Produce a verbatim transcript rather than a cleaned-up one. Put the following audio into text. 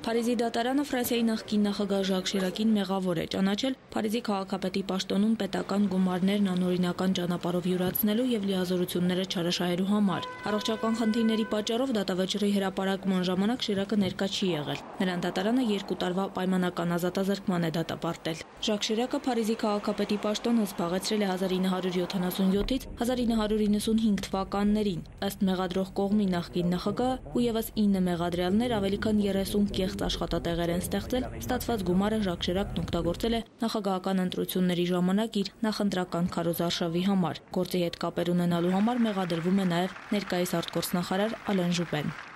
Փարիզի դատարանը Ֆրանսիայի նախկին նախագահ Ժակ Շիրակին մեղավոր է ճանաչել Փարիզի քաղաքապետի պաշտոնում պետական գումարներն անօրինական ճանապարհով յուրացնելու եւ լիազորությունները չարաշահելու համար։ Առողջական խնդիրների պատճառով դատավճռի հրապարակման ժամանակ Շիրակը ներկա չի եղել։ Նրան դատարանը երկու տարվա պայմանական ազատազրկման է դատապարտել։ Ժակ Շիրակը Փարիզի քաղաքապետի պաշտոնը զբաղեցրել է հազար ինը հարյուր յոթանասունյոթից հազար ինը հարյուր իննսունհինգ թվականներին։ Ըստ մեղադրող կողմի նախկին նախագահը ու եւս ինը մեղադրյալներ ավելի քան երեսուն կեղծ աշխատատեղեր են ստեղծել, ստացված գումարը Ժակ Շիրակն օգտագործել է նախագահական ընտրությունների ժամանակ իր նախընտրական քարոզարշավի համար։ Գործի հետ կապեր ունենալու համար մեղադրվում է նաև ներկայիս արտգործնախարար Ալեն Ժուպեն։